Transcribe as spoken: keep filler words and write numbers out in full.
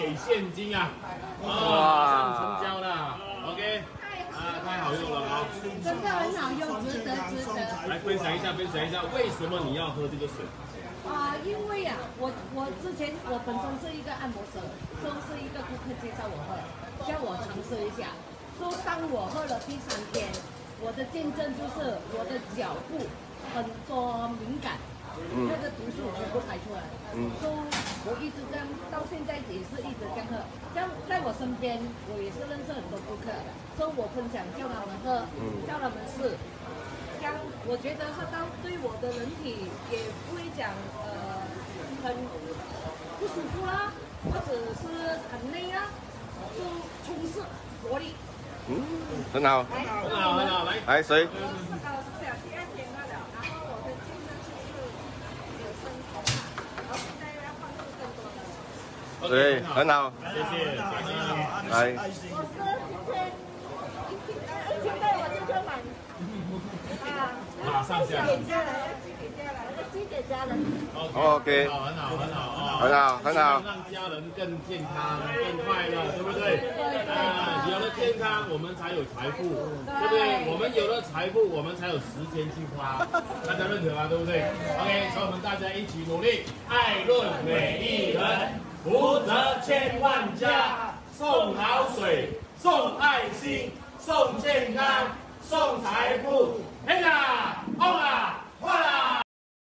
给现金啊！哇，上成交了 ，OK。 啊，太好用了啊！ 真的很好用，值得值得。 来分享一下，分享一下，为什么你要喝这个水？ 啊、因为啊，我我之前我本身是一个按摩师，都是一个顾客介绍我喝，叫我尝试一下。说当我喝了第三天，我的见证就是我的脚部很多敏感。 嗯、那个毒素全部排出来，嗯，所以我一直这样，到现在也是一直这样喝。这样在我身边，我也是认识很多顾客，所以我分享叫他们喝，嗯、叫他们试。这样我觉得它到对我的人体也不会讲呃很不舒服啦，或者是很累啊，就充实活力。 嗯，很好， 很好，很好，来， 来谁？对，很好， 谢谢， 来。 我是今天一千袋我就买啊， 马上下来， 寄给家人，寄给家人，我寄给家人。 OK， 好，很好，很好啊， 很好，很好， 让家人更健康、更快乐，对不对？啊，有了健康，我们才有财富，对不对？我们有了财富，我们才有时间去花，大家认可吗？对不对 ？OK， 所以我们大家一起努力，爱润每一人。 福泽千万家，送好水，送爱心，送健康，送财富，嘿啦，哦啦，哗啦。